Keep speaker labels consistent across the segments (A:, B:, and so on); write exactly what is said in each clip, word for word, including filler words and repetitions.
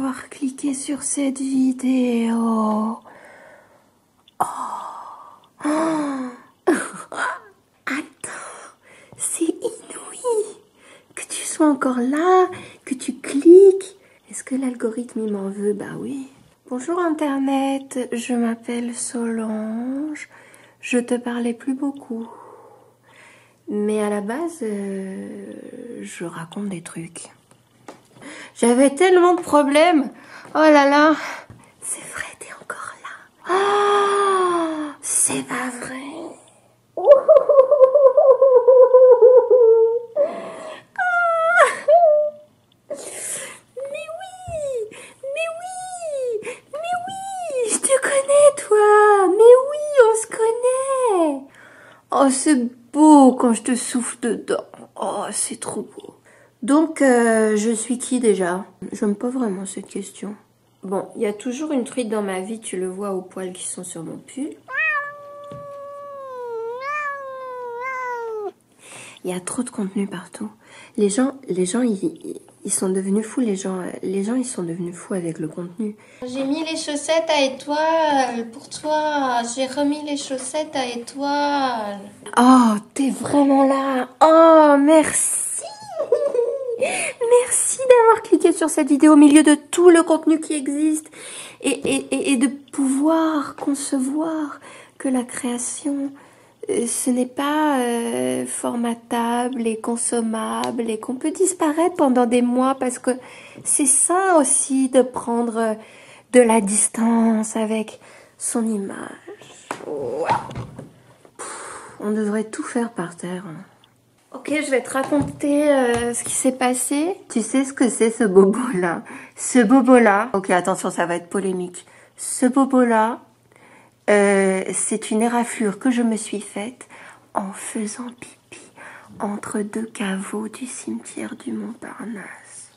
A: d'avoir cliqué sur cette vidéo. Oh. Oh. Attends, c'est inouï que tu sois encore là, que tu cliques. Est-ce que l'algorithme il m'en veut? Bah oui. Bonjour Internet, je m'appelle Solange. Je te parlais plus beaucoup. Mais à la base, euh, je raconte des trucs. J'avais tellement de problèmes. Oh là là. C'est vrai, t'es encore là. Oh, c'est pas vrai. Mais oui, mais oui, mais oui, je te connais toi. Mais oui, on se connaît. Oh, c'est beau quand je te souffle dedans. Oh, c'est trop beau. Donc, euh, je suis qui déjà? J'aime pas vraiment cette question. Bon, il y a toujours une truite dans ma vie, tu le vois aux poils qui sont sur mon pull. Il y a trop de contenu partout. Les gens, les gens, ils, ils sont devenus fous. Les gens, les gens, ils sont devenus fous avec le contenu.
B: J'ai mis les chaussettes à étoiles pour toi. J'ai remis les chaussettes à étoiles.
A: Oh, t'es vraiment là. Oh, merci. Merci d'avoir cliqué sur cette vidéo au milieu de tout le contenu qui existe et, et, et, et de pouvoir concevoir que la création, euh, ce n'est pas euh, formatable et consommable et qu'on peut disparaître pendant des mois parce que c'est ça aussi de prendre de la distance avec son image. Wow. Pff, on devrait tout faire par terre. Hein. Ok, je vais te raconter euh, ce qui s'est passé. Tu sais ce que c'est ce bobo-là? Ce bobo-là... Ok, attention, ça va être polémique. Ce bobo-là, euh, c'est une éraflure que je me suis faite en faisant pipi entre deux caveaux du cimetière du Montparnasse.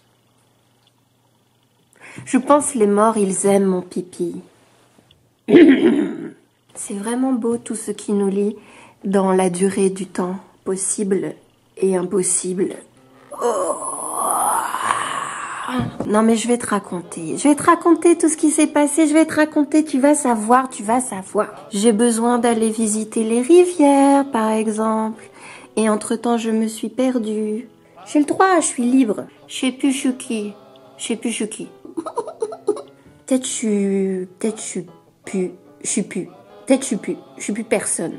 A: Je pense les morts, ils aiment mon pipi. C'est vraiment beau tout ce qui nous lie dans la durée du temps. Possible et impossible. Oh. Non mais je vais te raconter. Je vais te raconter tout ce qui s'est passé. Je vais te raconter. Tu vas savoir, tu vas savoir. J'ai besoin d'aller visiter les rivières, par exemple. Et entre-temps, je me suis perdue. J'ai le droit, je suis libre. Je sais plus je suis qui. Je sais plus je suis qui. Peut-être je suis... Peut-être je suis plus... Je suis plus. Peut-être je suis plus. Je suis plus personne.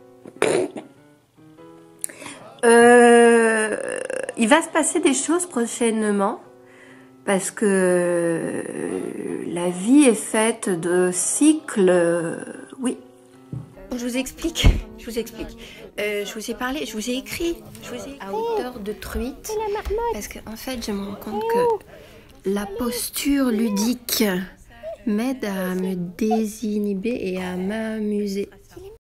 A: Euh, il va se passer des choses prochainement parce que euh, la vie est faite de cycles. Euh, oui. Je vous explique. Je vous explique. Euh, je vous ai parlé, je vous ai écrit, je vous ai à hauteur de truite parce qu'en en fait, je me rends compte que la posture ludique m'aide à me désinhiber et à m'amuser.